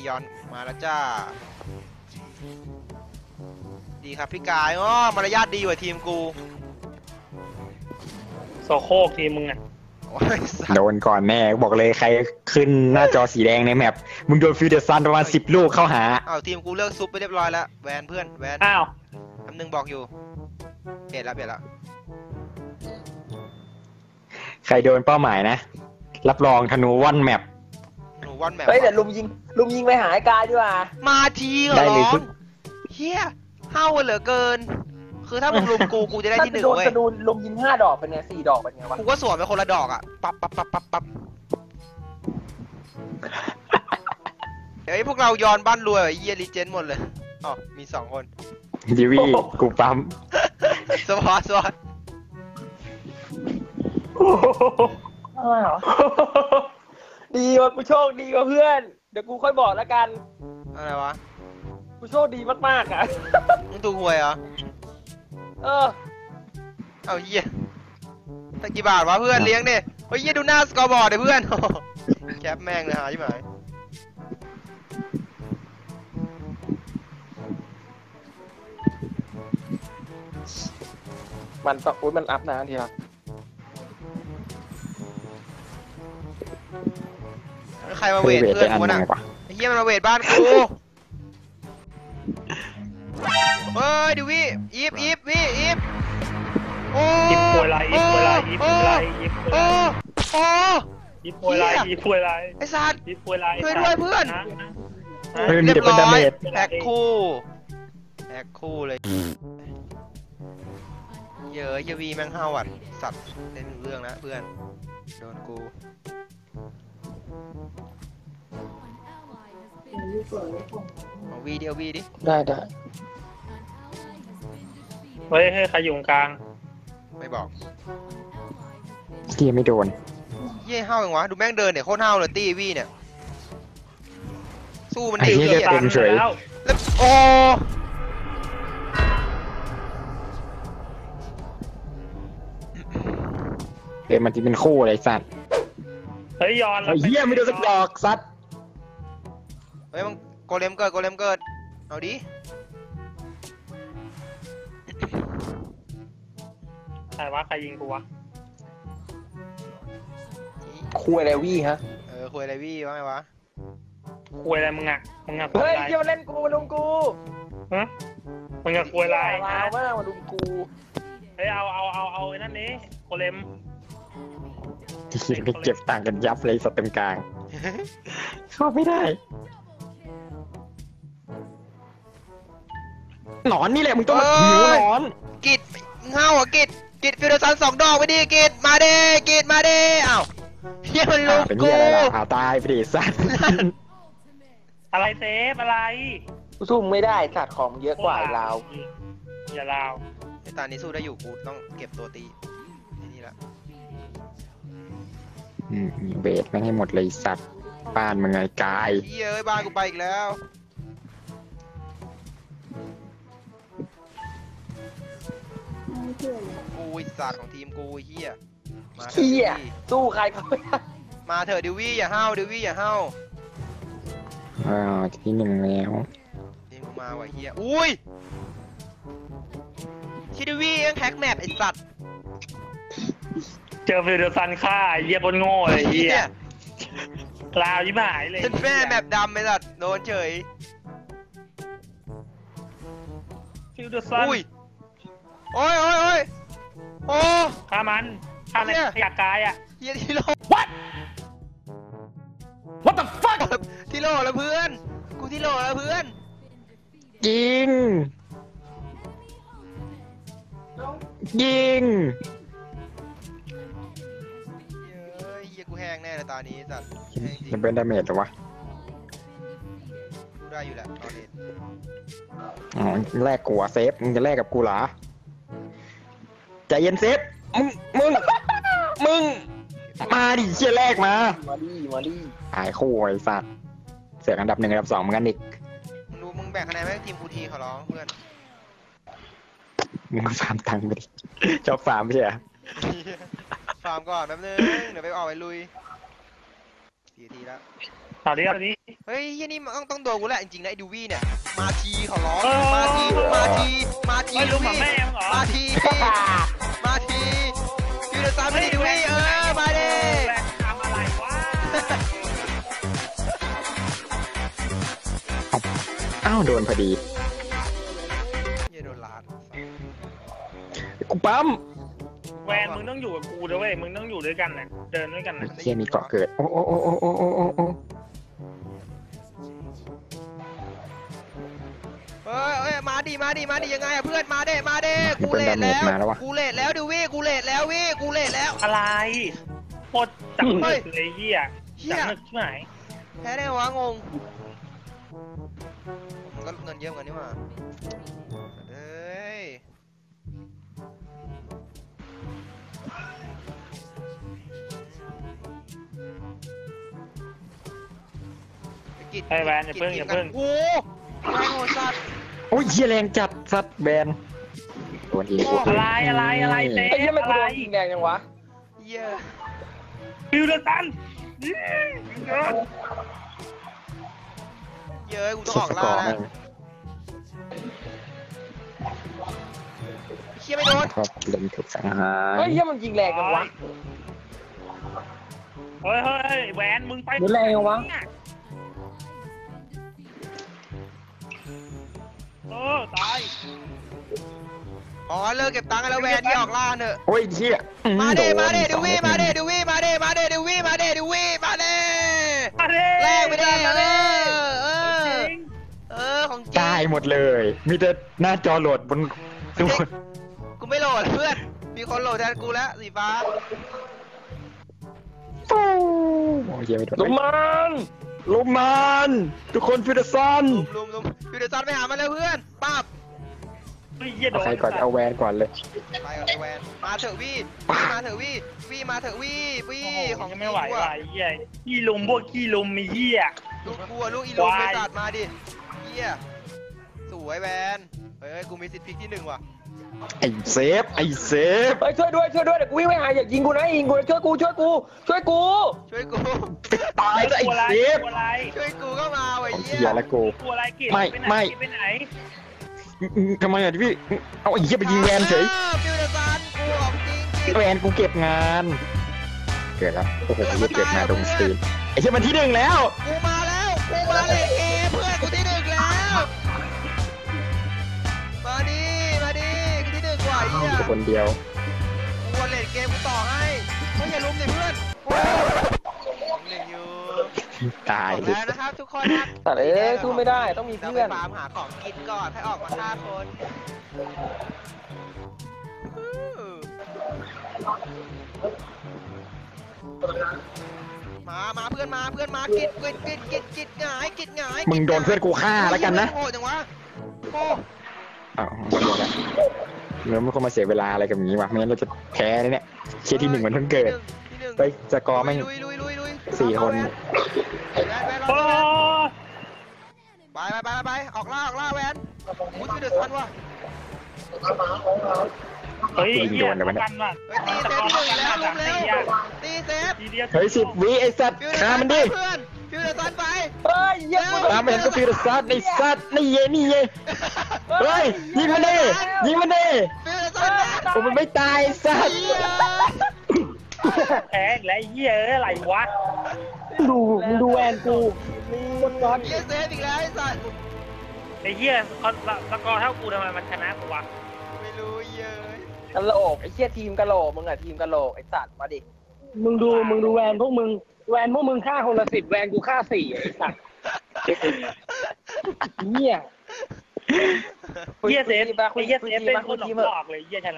ยอนมาแล้วจ้าดีครับพี่กายอ๋อมารยาทดีกว่าทีมกูโซโคกทีมมึงอ่ะโดนก่อนแน่บอกเลยใครขึ้นหน้าจอสีแดงในแมปมึงโดนฟิวเดอร์ซันประมาณ10 ลูกเข้าหาทีมกูเลือกซุปไปเรียบร้อยแล้วแวนเพื่อนแวนอ้าวคำนึงบอกอยู่เปลี่ยนแล้วใครโดนเป้าหมายนะรับรองธนูว่อนแมปเฮ้ยเดี๋ยวลุมยิงไปหาไอ้กายดีกว่ามาทีเหรอเฮียเฮ้าเหลือเกินคือถ้ามึงลุมกูจะได้ที่1เว้ยจะดูลุมยิง5 ดอกเป็นไง4 ดอกเป็นไงวะกูก็สวนไปคนละดอกอ่ะปั๊บเฮ้ยพวกเราย้อนบ้านรวยเยียรีเจนหมดเลยอ๋อมี2 คนดิวี่กูปั๊มสวอตอะไรเหรอดีว่ะกูโชคดีกว่าเพื่อนเดี๋ยวกูค่อยบอกแล้วกันอะไรวะกูโชคดีมากๆอ่ะมึงถูกหวยเหรอเอาเยี่ยตั้งกี่บาทวะเพื่อนเลี้ยงเนี่ยเฮ้ยเยี่ยดูหน้าสกอร์บอร์ดเลยเพื่อนแคปแม่งเลยหาใช่ไหมมันต่ออุ้ยมันอัพนะทีละใครมาเวทเพื่อนกูน่ะไอ้เยี่ยมันมาเวทบ้านกูเฮ้ยดูวิอีฟโอ้ยิบป่วยไรไอ้สัตว์ยิบป่วยไรช่วยด้วยเพื่อนมีแต่เป็นดาเมจแพ็คคู่เลยเยอะเยวีแม่งห้าวัดสัตว์เล่นเรื่องนะเพื่อนโดนกูเอาวีดิได้เฮ้ยใครอยู่กลางไม่บอกที่ไม่โดนเย่ห้าวยังวะดูแม่งเดินเนี่ยโคตรห้าวเลยตี้วีเนี่ยสู้มันดิเหี้ยเต็มเฉยแล้วโอ้เต็มมันที่เป็นคู่อะไรสัตว์เฮ้ยย้อนเหี้ยไม่โดนสักดอกสัตว์เฮ้ยมึงโกเลมเกิดเอาดิใครยิงกูวะคุยอะไรวี่ฮะคุยอะไรวี่วะไงวะคุยอะไรมึงอ่ะเฮ้ยเดี๋ยวเล่นกูมาลุมกูฮะมึงอะคุยอะไรมาลุมกูเฮ้ยเอาไอ้นั่นนี้โกเลมที่เก็บต่างกันยับเลยสเต็มกลางเข้าไม่ได้หนอนนี่แหละมึงต้องมาหิวหนอนกิดเงาอ่ะกิดฟิวเดอร์ซัน2 ดอกไปดิกิดมาเด้อ้าวเฮียมันลุกกูตายไปดิสัตว์อะไรเซฟอะไรกูสู้ไม่ได้สัตว์ของเยอะกว่าลาวอย่าลาวในตอนนี้สู้ได้อยู่กูต้องเก็บตัวตีนี่ละเบสไม่ให้หมดเลยสัตว์บ้านมึงไงกายเฮ้ยบ้านกูไปอีกแล้วกูสัตว์ของทีมกูเฮียสู้ใครเขาไม่ได้มาเถอะดิวี่อย่าห้าวที่1แล้วทีมกูมาว่ะเฮียอุ้ยชิดิวี่ยังแท็กแมปไอ้สัตว์เจอฟิวเดอร์ซันฆ่าเยี่ยบนโง่เลยเฮียลาวยิ่งหายเลยแม่แมปดำไอ้สัตว์โดนเฉยฟิวเดอร์ซันโอ้ยโอ้ฆ่ามันอยากกายอ่ะเฮียทีโร่ What the fuck ทีโร่แล้วเพื่อนกูทีโร่แล้วเพื่อนยิงเฮียกูแห้งแน่เลยตอนนี้สัตว์มันเป็นดาเมจหรอวะกูได้อยู่แหละตอนนี้แลกกูเซฟมึงจะแลกกับกูเหรอใจเย็นเซฟมึงมาดิเชี่ยแรกมาดิหายคู่ไอ้สัตว์เสือกอันดับ1อันดับ2เหมือนกันอีกมึงแบ่งคะแนนให้ทีมกูทีขอร้องเพื่อนมึงฟาร์มตังค์ไปดิชอบฟาร์มไม่ใช่เหรอฟาร์มก่อนแป๊บนึงเดี๋ยวไปออกไปลุยทีแล้วเอาดิเอาดิเฮ้ยยี่นี่ต้องโดนกูแหละจริงๆนะไอ้ดูวี่เนี่ยมาทีขอร้องเออมาทีมาทีมาทีไม่รู้ดูหมาวี่แม่มึงเหรอมาทีมาทียูเดอร์ซันไม่ได้ดูวี่มาดิแบกทำอะไรวะอ้าวโดนพอดีเหี้ยโดนลาดกูปั๊มแวนมึงต้องอยู่กับกูด้วยเว้ยมึงต้องอยู่ด้วยกันนะเดินด้วยกันนะเฮียมีเกาะเกิดโอ้โอ้โอ้โอ้โอ้โอ้โอ้โอ้เฮ้ยมาดิยังไงอะเพื่อนมาเด้กูเลทแล้วดูวี่กูเลทแล้ววี่กูเลทแล้วอะไรโคตรจังเลยเหี้ยจังนึกใช่ไหมแพ้ได้วะงงก็เงินเยอะกว่านี้มาเฮ้ยไอ้แวนอย่าเพิ่งโอ้แรงโหดสัตว์โอ้ยเฮียแรงจัดสัตว์แบนโดนอีกอะไรเต้ไอ้เหี้ยมันกูอะไรโดนยิงแดงยังวะเหี้ยฟิวเดอร์ตันเย้ยกูต้องออกสล่ากอร์แล้แม่วงเชี่ยไม่โดนครับเล่นถูกสังหาเฮ้ยรเหี้ยมันยิงแรงยังวะเฮ้ยแวนมึงไปดูแรงยังวะตายอ๋อเลิกเก็บตังค์กันแล้วแวนที่ออกล่าเนอะโอ้ยเฮียมาเด้โนดูวี่สองมาเม็เด้ดดูวี่มาเด้ดูวี่มาเด้แลกไปเด้ของจริงตายหมดเลย มีแต่หน้าจอโหลดบนทุกคนกูไม่โหลดเพื่อนมีคนโหลดแทนกูแล้วสีฟ้าโอ้ยเฮียไม่โดนลุมมันลุมมันทุกคนฟิวเดอร์ซันลุมอยู่เดี๋ยวซันไปหามันเลยเพื่อนปั๊บใครก่อนเอาแวนก่อนเลยไปก่อนไอแวนมาเถอะวี่มาเถอะวี่มาเถอะวี่ของไม่ไหวว่ะเหี้ยขี้ลุมพวกขี้ลุมมีเหี้ยลูกกูลูกอีลูกไปตัดมาดิเฮียสวยแวนเฮ้ยกูมีสิทธิ์พลิกที่1ว่ะไอ้เซฟไอ้เซฟเฮ้ยช่วยด้วยเดี๋ยวกูวิ่งไปหาอย่ายิงกูนะยิงกูช่วยกูช่วยกูตายแล้วไอ้เซฟอะไรช่วยกูก็มาไว้เฮีเฮียยแล้วกูตัวอะไรกิจไม่ไปไหนทำไมอ่ะพี่เอาไอ้เหี้ยไปยิงแวนเฉยฟิวเดอร์ซันกูของจริงแวนกูเก็บงาน เกิดแล้วโอ้โหเก็บงานตรงสตรีมไอ้เหี้ยมันที่1แล้วกูมาเลยเอเพื่อนกูที่1แล้วมาดิกูที่1กว่าเฮียคนเดียวกูวนเลนเกมกูต่อให้ไม่อย่าลุมเลยเพื่อนโอ้ยเล่นอยู่ตายจบแล้วนะครับทุกคนครับแต่สู้ไม่ได้ต้องมีเราเพื่ไปอนฟาร์มหาของกินก่อนให้ออกมาฆ่าคนมาเพื่อนมากิดหงายมึงโดนเพื่อนกูฆ่าแล้วกันนะโหดจังวะโอ้อ้าวหมดแล้วเราไม่ควรมาเสียเวลาอะไรกับอย่างนี้วะไม่งั้นเราจะแพ้เนี่ยเชียร์ที่1มันเพิ่งเกิดไปสกอร์แม่งลุย 4 คนโอ้ไปออกล่าแวนมุดไปเดือดซันว่ะเฮ้ยเหี้ยกันว่ะเฮ้ยตีเซฟที่1แล้วลุมแล้วตีเซฟเฮ้ย10 วิไอ้สัตว์ฆ่ามันดิเพื่อนฟิวเดอร์ซันไปเฮ้ยเหี้ยกูฆ่ามันก็ฟิวซัดในสัตว์นี่เย่เฮ้ยยิงมันดิฟิวเดอร์ซันนะผมมันไม่ตายสัตว์แพ้แล้วเหี้ยอะไรวะดูแวนกูหมดก่อนเหี้ยเซฟอีกแล้วไอ้สัตว์ไอ้เหี้ยสกอร์เท่ากูทำไมมันชนะกูวะไม่รู้เย้ยกะโหลกไอ้เหี้ยทีมกะโหลกมึงอะทีมกะโหลกไอ้สัตว์มาดิมึงดูแวนพวกมึงฆ่าคนละ10แวนกูฆ่า4ไอ้สัตว์เนี่ยเหี้ยเซฟคุยไอ้เหี้ยเซฟเป็นมาคคุยนทีมหลอกเลยเหี้ยชนะ